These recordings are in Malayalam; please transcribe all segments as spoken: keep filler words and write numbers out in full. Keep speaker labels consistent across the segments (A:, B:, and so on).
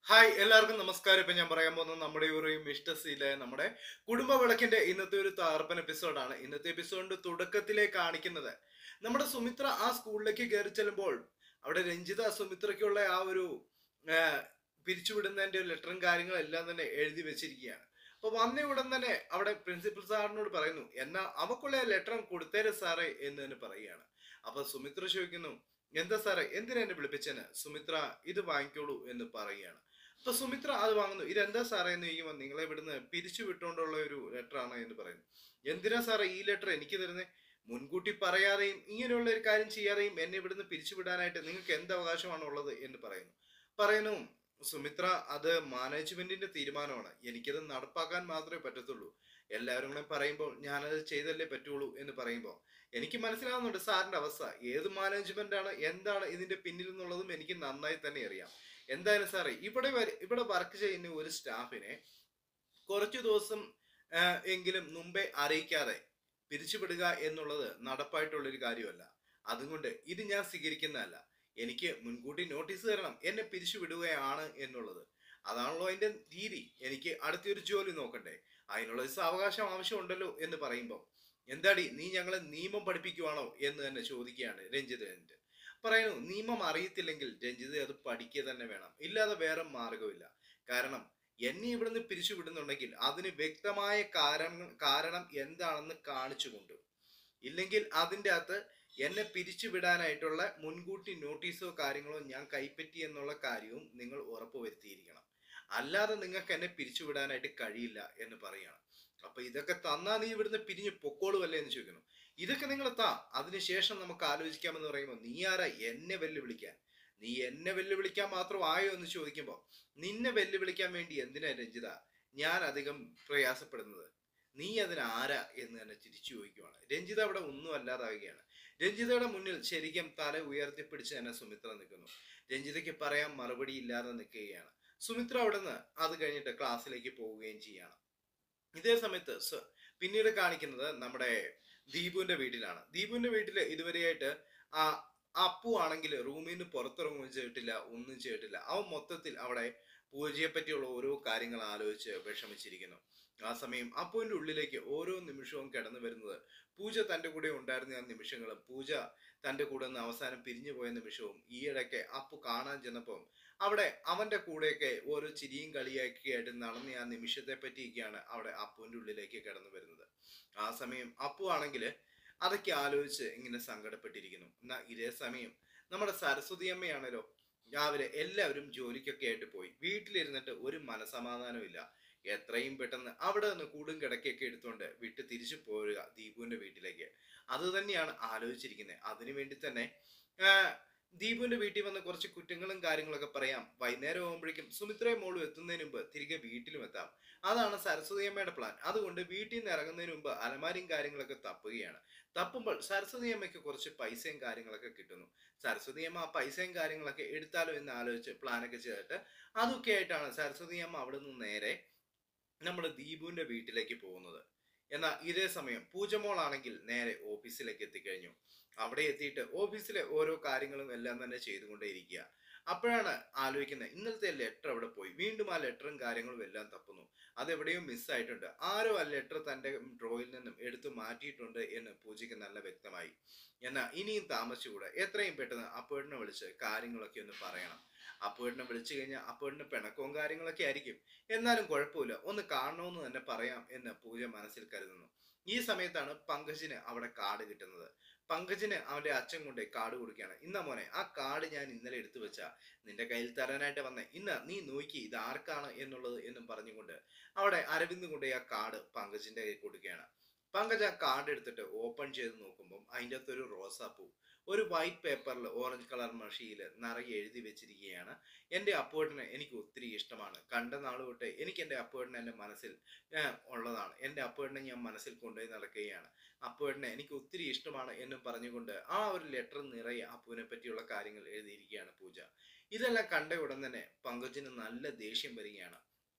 A: ഹായ് എല്ലാവർക്കും നമസ്കാരം. ഇപ്പൊ ഞാൻ പറയാൻ പോകുന്നത് നമ്മുടെ ഒരു മിഷ്ടസിലെ നമ്മുടെ കുടുംബ വിളക്കിന്റെ ഇന്നത്തെ ഒരു തകർപ്പൻ എപ്പിസോഡാണ്. ഇന്നത്തെ എപ്പിസോഡിന്റെ തുടക്കത്തിലെ കാണിക്കുന്നത് നമ്മുടെ സുമിത്ര ആ സ്കൂളിലേക്ക് കയറി ചെല്ലുമ്പോൾ അവിടെ രഞ്ജിത സുമിത്രയ്ക്കുള്ള ആ ഒരു ആ, പിരിച്ചുവിടുന്നതിന്റെ ലെറ്ററും കാര്യങ്ങളും എല്ലാം തന്നെ എഴുതി വെച്ചിരിക്കുകയാണ്. അപ്പൊ വന്ന ഉടൻ തന്നെ അവിടെ പ്രിൻസിപ്പൽ സാറിനോട് പറയുന്നു, എന്നാ അവക്കുള്ള ലെറ്റർ കൊടുത്തേരെ സാറേ എന്ന് തന്നെ പറയുകയാണ്. അപ്പൊ സുമിത്ര ചോദിക്കുന്നു, എന്താ സാറേ എന്തിനാ എന്നെ വിളിപ്പിച്ചെന്ന്? സുമിത്ര ഇത് വാങ്ങിക്കോളൂ എന്ന് പറയുകയാണ്. അപ്പൊ സുമിത്ര അത് വാങ്ങുന്നു. ഇതെന്താ സാറേ എന്ന് ചോദിക്കുമ്പോൾ നിങ്ങളെ ഇവിടുന്ന് പിരിച്ചു വിട്ടുകൊണ്ടുള്ള ഒരു ലെറ്റർ ആണ് എന്ന് പറയുന്നു. എന്തിനാ സാറേ ഈ ലെറ്റർ എനിക്ക് തരുന്നേ? മുൻകൂട്ടി പറയാതെയും ഇങ്ങനെയുള്ള ഒരു കാര്യം ചെയ്യാതെയും എന്നെ ഇവിടുന്ന് പിരിച്ചു വിടാനായിട്ട് നിങ്ങൾക്ക് എന്ത് അവകാശമാണ് ഉള്ളത് എന്ന് പറയുന്നു. പറയുന്നു സുമിത്ര, അത് മാനേജ്മെന്റിന്റെ തീരുമാനമാണ്, എനിക്കത് നടപ്പാക്കാൻ മാത്രമേ പറ്റത്തുള്ളൂ. എല്ലാവരും കൂടെ പറയുമ്പോൾ ഞാനത് ചെയ്തല്ലേ പറ്റുള്ളൂ എന്ന് പറയുമ്പോൾ എനിക്ക് മനസ്സിലാവുന്നുണ്ട് സാറിന്റെ അവസ്ഥ. ഏത് മാനേജ്മെന്റ് ആണ്, എന്താണ് ഇതിന്റെ പിന്നിൽ എന്നുള്ളതും എനിക്ക് നന്നായി തന്നെ അറിയാം. എന്തായാലും സാറേ ഇവിടെ വര- ഇവിടെ വർക്ക് ചെയ്യുന്ന ഒരു സ്റ്റാഫിനെ കുറച്ചു ദിവസം ആ, എങ്കിലും മുമ്പേ അറിയിക്കാതെ പിരിച്ചുവിടുക എന്നുള്ളത് നടപ്പായിട്ടുള്ള ഒരു കാര്യമല്ല. അതുകൊണ്ട് ഇത് ഞാൻ സ്വീകരിക്കുന്നതല്ല. എനിക്ക് മുൻകൂട്ടി നോട്ടീസ് തരണം എന്നെ പിരിച്ചുവിടുകയാണ് എന്നുള്ളത്. അതാണല്ലോ അതിന്റെ രീതി. എനിക്ക് അടുത്തൊരു ജോലി നോക്കണ്ടേ, അതിനുള്ള ഒരു സാവകാശം ആവശ്യമുണ്ടല്ലോ എന്ന് പറയുമ്പോൾ എന്താടി നീ ഞങ്ങളെ നിയമം പഠിപ്പിക്കുവാണോ എന്ന് തന്നെ ചോദിക്കുകയാണ് രഞ്ജിത്. പറയുന്നു, നിയമം അറിയത്തില്ലെങ്കിൽ രഞ്ജിത് അത് പഠിക്കുക തന്നെ വേണം, ഇല്ലാതെ വേറെ മാർഗമില്ല. കാരണം എന്നെ ഇവിടുന്ന് പിരിച്ചു വിടുന്നുണ്ടെങ്കിൽ അതിന് വ്യക്തമായ കാരണം കാരണം എന്താണെന്ന് കാണിച്ചുകൊണ്ട്, ഇല്ലെങ്കിൽ അതിൻ്റെ അകത്ത് എന്നെ പിരിച്ചു വിടാനായിട്ടുള്ള മുൻകൂട്ടി നോട്ടീസോ കാര്യങ്ങളോ ഞാൻ കൈപ്പറ്റി എന്നുള്ള കാര്യവും നിങ്ങൾ ഉറപ്പുവരുത്തിയിരിക്കണം. അല്ലാതെ നിങ്ങൾക്ക് എന്നെ പിരിച്ചു വിടാനായിട്ട് കഴിയില്ല എന്ന് പറയണം. അപ്പൊ ഇതൊക്കെ തന്നാ നീ ഇവിടുന്ന് പിരിഞ്ഞു പൊക്കോളുമല്ലേ എന്ന് ചോദിക്കുന്നു. ഇതൊക്കെ നിങ്ങൾ താ, അതിനുശേഷം നമുക്ക് ആലോചിക്കാമെന്ന് പറയുമ്പോൾ നീ ആരാ എന്നെ വെല്ലുവിളിക്കാൻ? നീ എന്നെ വെല്ലുവിളിക്കാൻ മാത്രം ആയോ എന്ന് ചോദിക്കുമ്പോൾ നിന്നെ വെല്ലുവിളിക്കാൻ വേണ്ടി എന്തിനാ രഞ്ജിത ഞാൻ അധികം പ്രയാസപ്പെടുന്നത്? നീ അതിന് ആരാ എന്ന് തന്നെ തിരിച്ചു ചോദിക്കുവാണ്. രഞ്ജിത അവിടെ ഒന്നും അല്ലാതാവുകയാണ്. രഞ്ജിതയുടെ മുന്നിൽ ശരിക്കും തല ഉയർത്തിപ്പിടിച്ച് തന്നെ സുമിത്ര നിൽക്കുന്നു. രഞ്ജിതയ്ക്ക് പറയാൻ മറുപടി ഇല്ലാതെ നിൽക്കുകയാണ്. സുമിത്ര അവിടെ നിന്ന് അത് കഴിഞ്ഞിട്ട് ക്ലാസ്സിലേക്ക് പോവുകയും ചെയ്യാണ്. ഇതേ സമയത്ത് സ- പിന്നീട് കാണിക്കുന്നത് നമ്മുടെ ദീപുവിന്റെ വീട്ടിലാണ്. ദീപുവിന്റെ വീട്ടില് ഇതുവരെയായിട്ട് ആ അപ്പു ആണെങ്കിൽ റൂമിൽ നിന്ന് പുറത്തിറങ്ങുകയും ചെയ്തിട്ടില്ല, ഒന്നും ചെയ്തിട്ടില്ല. അവൻ മൊത്തത്തിൽ അവിടെ പൂജയെ പറ്റിയുള്ള ഓരോ കാര്യങ്ങൾ ആലോചിച്ച് വിഷമിച്ചിരിക്കുന്നു. ആ സമയം അപ്പുവിന്റെ ഉള്ളിലേക്ക് ഓരോ നിമിഷവും കടന്നു വരുന്നത് പൂജ തന്റെ കൂടെ ഉണ്ടായിരുന്ന ആ നിമിഷങ്ങളും പൂജ തന്റെ കൂടെ നിന്ന് അവസാനം പിരിഞ്ഞു പോയ നിമിഷവും ഈയിടയ്ക്ക് അപ്പു കാണാൻ ചെന്നപ്പോൾ അവിടെ അവന്റെ കൂടെയൊക്കെ ഓരോ ചിരിയും കളിയൊക്കെ ആയിട്ട് നടന്ന ആ നിമിഷത്തെ പറ്റിയൊക്കെയാണ് അവിടെ അപ്പുവിന്റെ ഉള്ളിലേക്ക് കടന്നു വരുന്നത്. ആ സമയം അപ്പു ആണെങ്കിൽ അതൊക്കെ ആലോചിച്ച് ഇങ്ങനെ സങ്കടപ്പെട്ടിരിക്കുന്നു. എന്നാ ഇതേ സമയം നമ്മുടെ സരസ്വതി അമ്മയാണല്ലോ, രാവിലെ എല്ലാവരും ജോലിക്കൊക്കെ ആയിട്ട് പോയി. വീട്ടിലിരുന്നിട്ട് ഒരു മനസമാധാനവും ഇല്ല. എത്രയും പെട്ടെന്ന് അവിടെ നിന്ന് കൂടും കിടക്കൊക്കെ എടുത്തുകൊണ്ട് വിട്ട് തിരിച്ചു പോരുക ദീപുവിന്റെ വീട്ടിലേക്ക്. അത് തന്നെയാണ് ആലോചിച്ചിരിക്കുന്നത്. അതിനു വേണ്ടി തന്നെ ആ, ദീപുവിന്റെ വീട്ടിൽ വന്ന് കുറച്ച് കുറ്റങ്ങളും കാര്യങ്ങളൊക്കെ പറയാം. വൈകുന്നേരം ആകുമ്പോഴേക്കും സുമിത്രയും മോളും എത്തുന്നതിന് മുമ്പ് തിരികെ വീട്ടിലും എത്താം. അതാണ് സരസ്വതി അമ്മയുടെ പ്ലാൻ. അതുകൊണ്ട് വീട്ടിൽ നിന്ന് ഇറങ്ങുന്നതിന് മുമ്പ് അലമാരിയും കാര്യങ്ങളൊക്കെ തപ്പുകയാണ്. തപ്പുമ്പോൾ സരസ്വതി അമ്മയ്ക്ക് കുറച്ച് പൈസയും കാര്യങ്ങളൊക്കെ കിട്ടുന്നു. സരസ്വതി അമ്മ ആ പൈസയും കാര്യങ്ങളൊക്കെ എടുത്താലോ എന്ന് ആലോചിച്ച് പ്ലാനൊക്കെ ചെയ്തിട്ട് അതൊക്കെ ആയിട്ടാണ് സരസ്വതി അമ്മ അവിടെ നിന്ന് നേരെ നമ്മുടെ ദീപുവിന്റെ വീട്ടിലേക്ക് പോകുന്നത്. എന്നാൽ ഇതേ സമയം പൂജമോളാണെങ്കിൽ നേരെ ഓഫീസിലേക്ക് എത്തിക്കഴിഞ്ഞു. അവിടെ എത്തിയിട്ട് ഓഫീസിലെ ഓരോ കാര്യങ്ങളും എല്ലാം തന്നെ ചെയ്തുകൊണ്ടേയിരിക്കുക. അപ്പോഴാണ് ആലോചിക്കുന്നത്, ഇന്നലത്തെ ലെറ്റർ അവിടെ പോയി. വീണ്ടും ആ ലെറ്ററും കാര്യങ്ങളും എല്ലാം തപ്പുന്നു. അതെവിടെയോ മിസ്സായിട്ടുണ്ട്. ആരോ ആ ലെറ്റർ തന്റെ ഡ്രോയിൽ നിന്നും എടുത്തു മാറ്റിയിട്ടുണ്ട് എന്ന് പൂജയ്ക്ക് നല്ല വ്യക്തമായി. എന്നാൽ ഇനിയും താമസിച്ചുകൂടെ, എത്രയും പെട്ടെന്ന് അപ്പേടിനെ വിളിച്ച് കാര്യങ്ങളൊക്കെ ഒന്ന് പറയണം. അപ്പേടിനെ വിളിച്ചു കഴിഞ്ഞാൽ അപ്പേടിന് പിണക്കവും കാര്യങ്ങളൊക്കെ ആയിരിക്കും. എന്നാലും കുഴപ്പമില്ല, ഒന്ന് കാണണമെന്ന് തന്നെ പറയാം എന്ന് പൂജ മനസ്സിൽ കരുതുന്നു. ഈ സമയത്താണ് പങ്കജിന് അവിടെ കാർഡ് കിട്ടുന്നത്. പങ്കജിന് അവന്റെ അച്ഛൻ കൊണ്ട് കാർഡ് കൊടുക്കുകയാണ്. ഇന്ന മോനെ, ആ കാർഡ് ഞാൻ ഇന്നലെ എടുത്തു വെച്ച നിന്റെ കയ്യിൽ തരാനായിട്ട് വന്നേ, ഇന്ന് നീ നോക്കി ഇത് ആർക്കാണ് എന്നുള്ളത് എന്നും പറഞ്ഞുകൊണ്ട് അവിടെ അരവിന്ദ് കൊണ്ട് ആ കാർഡ് പങ്കജിന്റെ കയ്യിൽ കൊടുക്കുകയാണ്. പങ്കജ് ആ കാർഡ് എടുത്തിട്ട് ഓപ്പൺ ചെയ്ത് നോക്കുമ്പോൾ അതിൻ്റെ അകത്ത് ഒരു റോസാപ്പൂ ഒരു വൈറ്റ് പേപ്പറിൽ ഓറഞ്ച് കളർ മഷിയിൽ നിറയെ എഴുതി വെച്ചിരിക്കുകയാണ്. എൻ്റെ അപ്പുവേട്ടനെ എനിക്ക് ഒത്തിരി ഇഷ്ടമാണ്. കണ്ട നാൾ തൊട്ടേ എനിക്ക് എൻ്റെ അപ്പുവേട്ടനെ എൻ്റെ മനസ്സിൽ ഏഹ്, ഉള്ളതാണ്. എൻ്റെ അപ്പുവേട്ടനെ ഞാൻ മനസ്സിൽ കൊണ്ടുപോയി നടക്കുകയാണ്. അപ്പുവേട്ടനെ എനിക്ക് ഒത്തിരി ഇഷ്ടമാണ് എന്നും പറഞ്ഞുകൊണ്ട് ആ ഒരു ലെറ്റർ നിറയെ അപ്പുവിനെ പറ്റിയുള്ള കാര്യങ്ങൾ എഴുതിയിരിക്കുകയാണ് പൂജ. ഇതെല്ലാം കണ്ട ഉടൻ തന്നെ പങ്കജിന് നല്ല ദേഷ്യം വരികയാണ്.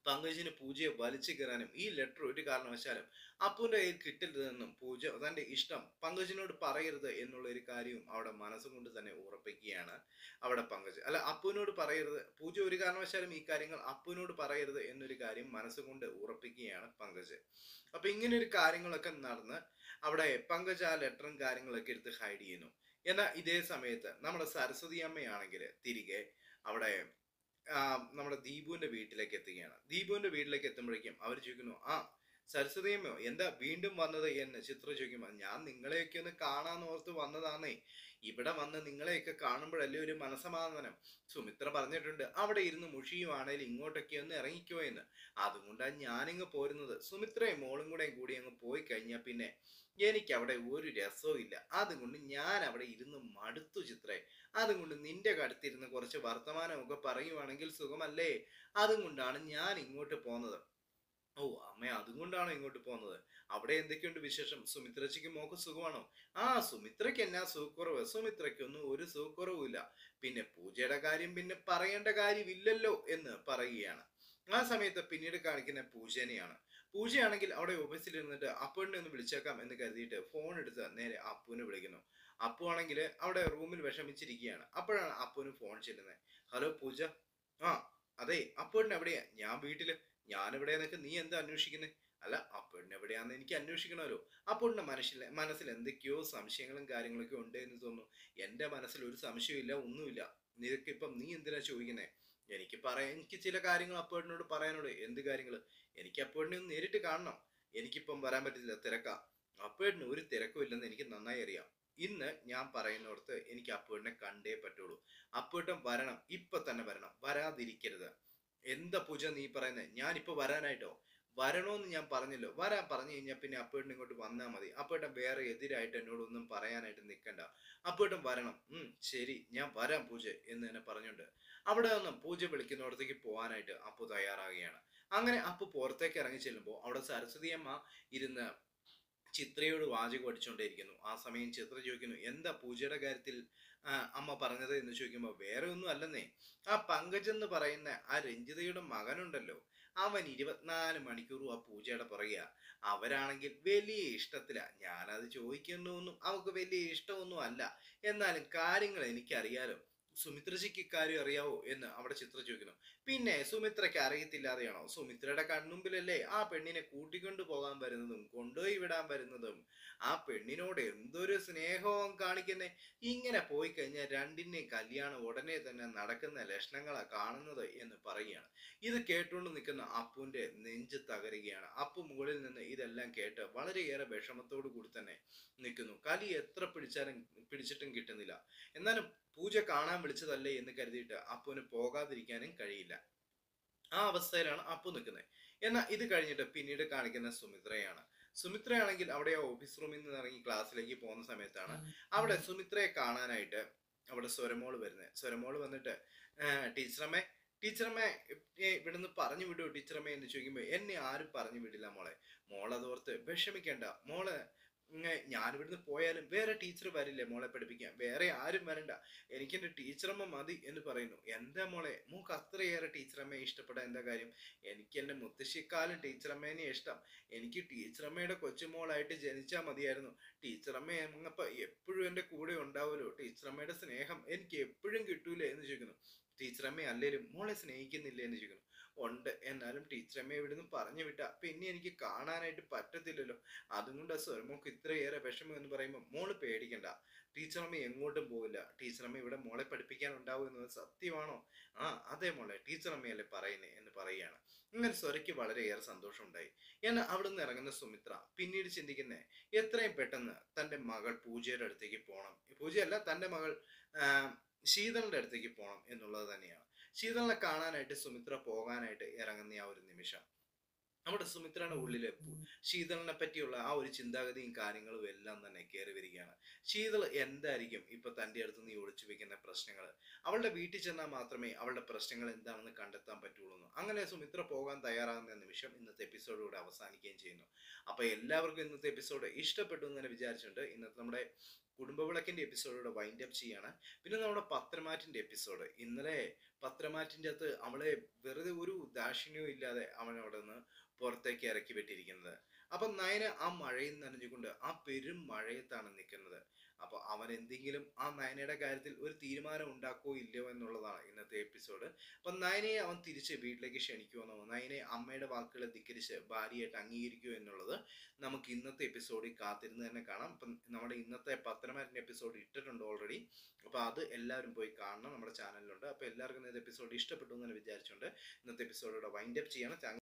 A: പങ്കജിന് പൂജയെ വലിച്ചു കയറാനും ഈ ലെറ്റർ ഒരു കാരണവശാലും അപ്പുവിന്റെ കയ്യിൽ കിട്ടരുതെന്നും പൂജ തന്റെ ഇഷ്ടം പങ്കജിനോട് പറയരുത് എന്നുള്ള ഒരു കാര്യവും അവിടെ മനസ്സുകൊണ്ട് തന്നെ ഉറപ്പിക്കുകയാണ് അവിടെ പങ്കജ്. അല്ല, അപ്പുവിനോട് പറയരുത്, പൂജ ഒരു കാരണവശാലും ഈ കാര്യങ്ങൾ അപ്പുവിനോട് പറയരുത് എന്നൊരു കാര്യം മനസ്സുകൊണ്ട് ഉറപ്പിക്കുകയാണ് പങ്കജ്. അപ്പൊ ഇങ്ങനെ ഒരു കാര്യങ്ങളൊക്കെ നടന്ന് അവിടെ പങ്കജ് ആ ലെറ്ററും കാര്യങ്ങളൊക്കെ എടുത്ത് ഹൈഡ് ചെയ്യുന്നു. എന്നാൽ ഇതേ സമയത്ത് നമ്മുടെ സരസ്വതി അമ്മയാണെങ്കിൽ തിരികെ അവിടെ ആ, നമ്മുടെ ദീപുവിന്റെ വീട്ടിലേക്ക് എത്തുകയാണ്. ദീപുവിന്റെ വീട്ടിലേക്ക് എത്തുമ്പോഴേക്കും അവർ ചോദിക്കുന്നു, ആ സരസ്വതിയമ്മയോ എന്താ വീണ്ടും വന്നത് എന്ന് ചിത്ര ചോദിക്കുമ്പോൾ, ഞാൻ നിങ്ങളെയൊക്കെ ഒന്ന് കാണാന്ന് ഓർത്ത് വന്നതാന്നേ. ഇവിടെ വന്ന് നിങ്ങളെയൊക്കെ കാണുമ്പോഴല്ലേ ഒരു മനസമാധാനം. സുമിത്ര പറഞ്ഞിട്ടുണ്ട് അവിടെ ഇരുന്ന് മുഷിയുവാണേലും ഇങ്ങോട്ടൊക്കെ ഒന്ന് ഇറങ്ങിക്കോ എന്ന്. അതുകൊണ്ടാണ് ഞാനിങ്ങ് പോരുന്നത്. സുമിത്രയും മോളും കൂടെ കൂടി അങ്ങ് പോയി കഴിഞ്ഞാൽ പിന്നെ എനിക്ക് അവിടെ ഒരു രസവും ഇല്ല. അതുകൊണ്ട് ഞാൻ അവിടെ ഇരുന്ന് മടുത്തു ചിത്രേ. അതുകൊണ്ട് നിന്റെ കടുത്തിരുന്ന് കുറച്ച് വർത്തമാനമൊക്കെ പറയുവാണെങ്കിൽ സുഖമല്ലേ? അതുകൊണ്ടാണ് ഞാൻ ഇങ്ങോട്ട് പോന്നത്. ഓ അമ്മ, അതുകൊണ്ടാണോ ഇങ്ങോട്ട് പോകുന്നത്? അവിടെ എന്തൊക്കെയുണ്ട് വിശേഷം? സുമിത്രയ്ക്ക് മോക്ക് സുഖമാണോ? ആ, സുമിത്രയ്ക്ക് എന്നാ സുഖക്കുറവ്? സുമിത്രയ്ക്കൊന്നും ഒരു സുഖക്കുറവുമില്ല. പിന്നെ പൂജയുടെ കാര്യം പിന്നെ പറയേണ്ട കാര്യമില്ലല്ലോ എന്ന് പറയുകയാണ്. ആ സമയത്ത് പിന്നീട് കാണിക്കുന്ന പൂജനെയാണ്. പൂജയാണെങ്കിൽ അവിടെ ഓഫീസിൽ ഇരുന്നിട്ട് അപ്പുവിനെ ഒന്ന് വിളിച്ചേക്കാം എന്ന് കരുതിയിട്ട് ഫോൺ എടുത്ത് നേരെ അപ്പുവിനെ വിളിക്കുന്നു. അപ്പു ആണെങ്കിൽ അവിടെ റൂമിൽ വിഷമിച്ചിരിക്കുകയാണ്. അപ്പോഴാണ് അപ്പുവിന് ഫോൺ ചെല്ലുന്നത്. ഹലോ പൂജ. ആ അതെ, അപ്പുവിന് എവിടെയാ? ഞാൻ വീട്ടില്. ഞാനിവിടെ നിനക്ക് നീ എന്താ അന്വേഷിക്കുന്നത്? അല്ല, അപ്പുവിന് എവിടെയാന്ന് എനിക്ക് അന്വേഷിക്കണമല്ലോ. അപ്പുവിന്റെ മനസ്സിൽ മനസ്സിൽ എന്തൊക്കെയോ സംശയങ്ങളും കാര്യങ്ങളൊക്കെ ഉണ്ട് എന്ന് തോന്നുന്നു. എന്റെ മനസ്സിൽ ഒരു സംശയവും ഇല്ല, ഒന്നുമില്ല. നിനക്ക് ഇപ്പം നീ എന്തിനാ ചോദിക്കുന്നേ? എനിക്ക് പറയാൻ എനിക്ക് ചില കാര്യങ്ങൾ അപ്പുവിനോട് പറയാനോട്. എന്ത് കാര്യങ്ങൾ? എനിക്ക് അപ്പുവിനെ ഒന്ന് നേരിട്ട് കാണണം. എനിക്കിപ്പം വരാൻ പറ്റില്ല, തിരക്കാ. അപ്പുവിന് ഒരു തിരക്കും ഇല്ലെന്ന് എനിക്ക് നന്നായി അറിയാം. ഇന്ന് ഞാൻ പറയുന്നിടത്ത് എനിക്ക് അപ്പുവിനെ കണ്ടേ പറ്റുള്ളൂ. അപ്പുവേട്ടൻ വരണം, ഇപ്പൊ തന്നെ വരണം, വരാതിരിക്കരുത്. എന്താ പൂജ നീ പറയുന്നത്? ഞാനിപ്പോ വരാനായിട്ടോ? വരണോന്ന് ഞാൻ പറഞ്ഞല്ലോ. വരാൻ പറഞ്ഞു കഴിഞ്ഞാൽ പിന്നെ അപ്പുവേട്ടൻ ഇങ്ങോട്ട് വന്നാൽ മതി. അപ്പുവേട്ടൻ വേറെ എതിരായിട്ട് എന്നോടൊന്നും പറയാനായിട്ട് നിൽക്കണ്ട. അപ്പുവേട്ടൻ വരണം. ഉം ശരി, ഞാൻ വരാം പൂജ എന്ന് തന്നെ പറഞ്ഞുണ്ട് അവിടെ നിന്നും പൂജ വിളിക്കുന്നിടത്തേക്ക് പോകാനായിട്ട് അപ്പു തയ്യാറാകുകയാണ്. അങ്ങനെ അപ്പു പുറത്തേക്ക് ഇറങ്ങി ചെല്ലുമ്പോൾ അവിടെ സരസ്വതി അമ്മ ഇരുന്ന് ചിത്രയോട് വാചകം അടിച്ചുകൊണ്ടേയിരിക്കുന്നു. ആ സമയം ചിത്ര ചോദിക്കുന്നു, എന്താ പൂജയുടെ കാര്യത്തിൽ അമ്മ പറഞ്ഞത് എന്ന് ചോദിക്കുമ്പോൾ, വേറെ ഒന്നും അല്ലെന്നേ. ആ പങ്കജ് എന്ന് പറയുന്ന ആ രഞ്ജിതയുടെ മകനുണ്ടല്ലോ, അവൻ ഇരുപത്തിനാല് മണിക്കൂറും ആ പൂജയുടെ പുറകെയാ. അവരാണെങ്കിൽ വലിയ ഇഷ്ടത്തിലാ. ഞാനത് ചോദിക്കുന്നൊന്നും അവർക്ക് വലിയ ഇഷ്ടമൊന്നും അല്ല. എന്നാലും കാര്യങ്ങൾ എനിക്കറിയാലോ. സുമിത്രയ്ക്ക് ഇക്കാര്യം അറിയാവോ എന്ന് അവിടെ ചിത്ര ചോദിക്കുന്നു. പിന്നെ സുമിത്രയ്ക്ക് അറിയത്തില്ലാതെയാണോ? സുമിത്രയുടെ കൺമുമ്പിലല്ലേ ആ പെണ്ണിനെ കൂട്ടിക്കൊണ്ടു പോകാൻ വരുന്നതും കൊണ്ടുപോയി വിടാൻ വരുന്നതും. ആ പെണ്ണിനോട് എന്തൊരു സ്നേഹവും കാണിക്കുന്നേ. ഇങ്ങനെ പോയി കഴിഞ്ഞാൽ രണ്ടിന്റെയും കല്യാണം ഉടനെ തന്നെ നടക്കുന്ന ലക്ഷണങ്ങളാ കാണുന്നത് എന്ന് പറയുകയാണ്. ഇത് കേട്ടുകൊണ്ട് നിൽക്കുന്ന അപ്പുവിന്റെ നെഞ്ച് തകരുകയാണ്. അപ്പു മുകളിൽ നിന്ന് ഇതെല്ലാം കേട്ട് വളരെയേറെ വിഷമത്തോടു കൂടി തന്നെ നിൽക്കുന്നു. കലി എത്ര പിടിച്ചാലും പിടിച്ചിട്ടും കിട്ടുന്നില്ല. എന്നാലും പൂജ കാണാൻ വിളിച്ചതല്ലേ എന്ന് കരുതിയിട്ട് അപ്പുവിന് പോകാതിരിക്കാനും കഴിയില്ല. ആ അവസ്ഥയിലാണ് അപ്പു നിൽക്കുന്നത്. എന്നാൽ ഇത് കഴിഞ്ഞിട്ട് പിന്നീട് കാണിക്കുന്ന സുമിത്രയാണ്. സുമിത്രയാണെങ്കിൽ അവിടെ ഓഫീസ് റൂമിൽ നിന്ന് ഇറങ്ങി ക്ലാസ്സിലേക്ക് പോകുന്ന സമയത്താണ് അവിടെ സുമിത്രയെ കാണാനായിട്ട് അവിടെ സ്വരമോള് വരുന്നത്. സ്വരമോള് വന്നിട്ട്, ടീച്ചറമ്മേ ടീച്ചറമ്മേ ഇവിടുന്ന് പറഞ്ഞു വിടുവോ ടീച്ചറമ്മേ എന്ന് ചോദിക്കുമ്പോൾ, എന്നെ ആരും പറഞ്ഞു വിടില്ല മോളെ. മോളതോർത്ത് വിഷമിക്കണ്ട മോള്. ഞാൻ ഇവിടുന്ന് പോയാലും വേറെ ടീച്ചർ വരില്ലേ മോളെ പഠിപ്പിക്കാൻ? വേറെ ആരും വരണ്ട, എനിക്ക് എന്റെ ടീച്ചറമ്മ മതി എന്ന് പറയുന്നു. എന്താ മോളെ, മോക്ക് അത്രയേറെ ടീച്ചറമ്മയെ ഇഷ്ടപ്പെടാൻ എന്താ കാര്യം? എനിക്ക് എന്റെ മുത്തശ്ശിക്കാലം ടീച്ചറമ്മേനെ ഇഷ്ടം. എനിക്ക് ടീച്ചറമ്മയുടെ കൊച്ചുമോളായിട്ട് ജനിച്ചാൽ മതിയായിരുന്നു. ടീച്ചറമ്മ എന്നപ്പോ എപ്പോഴും എന്റെ കൂടെ ഉണ്ടാവുമല്ലോ. ടീച്ചറമ്മയുടെ സ്നേഹം എനിക്ക് എപ്പോഴും കിട്ടൂലേ എന്ന് ചോദിക്കുന്നു. ടീച്ചറമ്മ അല്ലേലും മോളെ സ്നേഹിക്കുന്നില്ലേ എന്ന് ചോദിക്കുന്നു. ഉണ്ട്, എന്നാലും ടീച്ചറമ്മയെ ഇവിടുന്ന് പറഞ്ഞു വിട്ട പിന്നെ എനിക്ക് കാണാനായിട്ട് പറ്റത്തില്ലല്ലോ. അതുകൊണ്ട് ആ സ്വരമോക്ക് ഇത്രയേറെ വിഷമം എന്ന് പറയുമ്പോൾ, മോള് പേടിക്കണ്ട, ടീച്ചറമ്മ എങ്ങോട്ടും പോകില്ല. ടീച്ചറമ്മ ഇവിടെ മോളെ പഠിപ്പിക്കാൻ ഉണ്ടാവും എന്നത് സത്യമാണോ? ആ അതെ മോളെ, ടീച്ചറമ്മയല്ലേ പറയുന്നേ എന്ന് പറയുകയാണ്. ഇങ്ങനെ സ്വരയ്ക്ക് വളരെയേറെ സന്തോഷം ഉണ്ടായി. എന്നാൽ അവിടെ നിന്ന് ഇറങ്ങുന്ന സുമിത്ര പിന്നീട് ചിന്തിക്കുന്നേ, എത്രയും പെട്ടെന്ന് തന്റെ മകൾ പൂജയുടെ അടുത്തേക്ക് പോകണം. പൂജയല്ല, തന്റെ മകൾ ശീതളിന്റെ അടുത്തേക്ക് പോകണം എന്നുള്ളത് തന്നെയാണ്. ശീതളിനെ കാണാനായിട്ട് സുമിത്ര പോകാനായിട്ട് ഇറങ്ങുന്ന ആ ഒരു നിമിഷം നമ്മുടെ സുമിത്രയുടെ ഉള്ളില് ശീതളിനെ പറ്റിയുള്ള ആ ഒരു ചിന്താഗതിയും കാര്യങ്ങളും എല്ലാം തന്നെ കയറി വരികയാണ്. ശീതൾ എന്തായിരിക്കും ഇപ്പൊ തന്റെ അടുത്ത് നീ ഒളിച്ചു വെക്കുന്ന പ്രശ്നങ്ങൾ? അവളുടെ വീട്ടിൽ ചെന്നാൽ മാത്രമേ അവളുടെ പ്രശ്നങ്ങൾ എന്താണെന്ന് കണ്ടെത്താൻ പറ്റുള്ളൂ. അങ്ങനെ സുമിത്ര പോകാൻ തയ്യാറാകുന്ന നിമിഷം ഇന്നത്തെ എപ്പിസോഡിലൂടെ അവസാനിക്കുകയും ചെയ്യുന്നു. അപ്പൊ എല്ലാവർക്കും ഇന്നത്തെ എപ്പിസോഡ് ഇഷ്ടപ്പെട്ടു എന്ന് തന്നെ വിചാരിച്ചിട്ടുണ്ട്. ഇന്നത്തെ നമ്മുടെ കുടുംബവിളക്കിന്റെ എപ്പിസോഡോടെ വൈൻഡ് അപ്പ് ചെയ്യാണ്. പിന്നെ നമ്മുടെ പത്രമാറ്റിന്റെ എപ്പിസോഡ്, ഇന്നലെ പത്രമാറ്റിന്റെ അകത്ത് അവളെ വെറുതെ ഒരു ദാക്ഷിണ്യവും ഇല്ലാതെ അവൻ അവിടെ നിന്ന് പുറത്തേക്ക് ഇറക്കി വിട്ടിരിക്കുന്നത്. അപ്പൊ നയന ആ മഴയിൽ നനഞ്ഞുകൊണ്ട് ആ പെരും മഴയത്താണ് നിൽക്കുന്നത്. അപ്പൊ അവൻ എന്തെങ്കിലും ആ നയനയുടെ കാര്യത്തിൽ ഒരു തീരുമാനം ഉണ്ടാക്കോ ഇല്ലയോ എന്നുള്ളതാണ് ഇന്നത്തെ എപ്പിസോഡ്. അപ്പൊ നയനയെ അവൻ തിരിച്ച് വീട്ടിലേക്ക് ക്ഷണിക്കുമെന്നോ നയനെ അമ്മയുടെ വാക്കുകളെ ധിക്കരിച്ച് ഭാര്യയായിട്ട് അംഗീകരിക്കുമോ എന്നുള്ളത് നമുക്ക് ഇന്നത്തെ എപ്പിസോഡിൽ കാത്തിരുന്ന് തന്നെ കാണാം. അപ്പം നമ്മുടെ ഇന്നത്തെ പത്രമാറ്റിന്റെ എപ്പിസോഡ് ഇട്ടിട്ടുണ്ട് ഓൾറെഡി. അപ്പൊ അത് എല്ലാവരും പോയി കാണണം, നമ്മുടെ ചാനലിലുണ്ട്. അപ്പൊ എല്ലാവർക്കും ഇന്നത്തെ എപ്പിസോഡ് ഇഷ്ടപ്പെട്ടു എന്ന് വിചാരിച്ചുകൊണ്ട് ഇന്നത്തെ എപ്പിസോഡോടെ വൈൻഡ് അപ്പ് ചെയ്യണം.